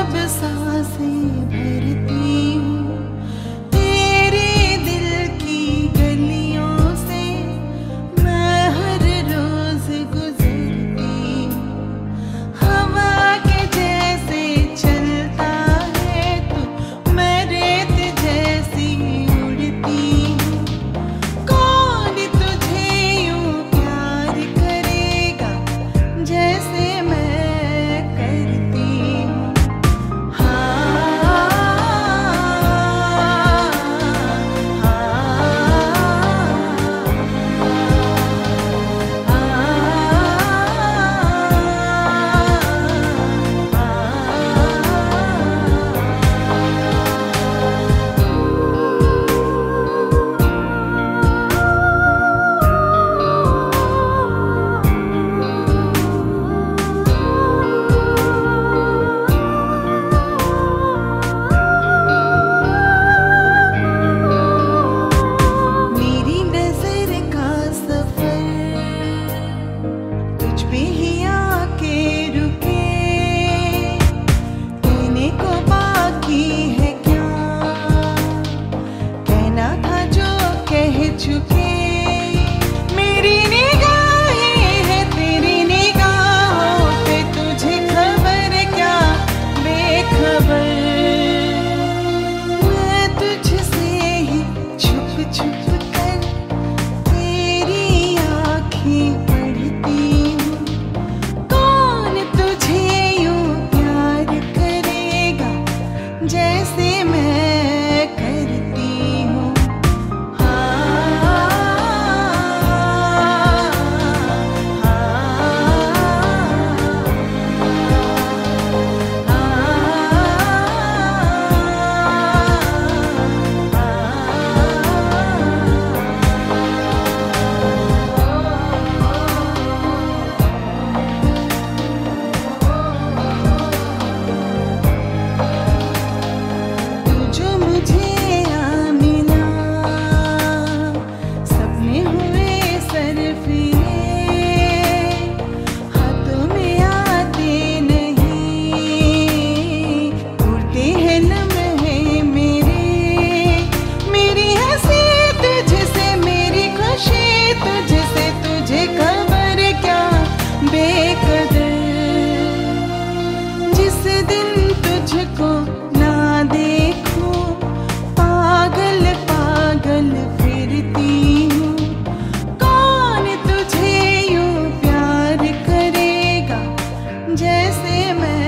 जब सांसें भरती हूँ तेरे दिल की गलियों से, मैं हर रोज गुजरती हूँ। हवा के जैसे चलता है तू, मैं रेत जैसी उड़ती हूँ। कौन तुझे यूं प्यार करेगा जैसे मैं करती हूँ। मेरी नजर का सफर तुझ पे ही आके रुके, कहने को बाकी है क्या, कहना था जो कह चुके। मेरी निगाहें है तेरी निगाहों पे, तुझे खबर क्या बेखबर। मैं तुझसे ही छुप छुप कर तेरी आँखें पढ़ती हूँ। कौन तुझे यूं प्यार करेगा जैसे मैं करती हूँ। तू जो मुझे आ मिला, सपने हुए सरफिरे, हाथों में आते नहीं, उड़ते हैं लम्हे मेरे। मेरी हंसी तुझसे, मेरी खुशी तुझसे, तुझे खबर क्या बेकदर। जिस दिन तुझको ना देखूं पागल पागल फिरती हूँ। कौन तुझे यूं प्यार करेगा जैसे मैं